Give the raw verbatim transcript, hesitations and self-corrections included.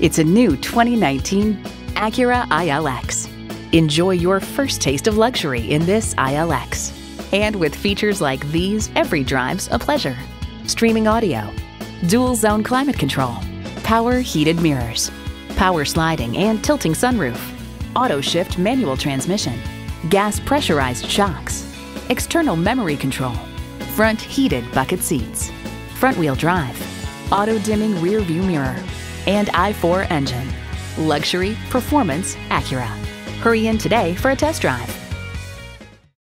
It's a new twenty nineteen Acura I L X. Enjoy your first taste of luxury in this I L X. And with features like these, every drive's a pleasure. Streaming audio, dual zone climate control, power heated mirrors, power sliding and tilting sunroof, auto shift manual transmission, gas pressurized shocks, external memory control, front heated bucket seats, front wheel drive, auto dimming rear view mirror, and I four engine. Luxury, performance, Acura. Hurry in today for a test drive.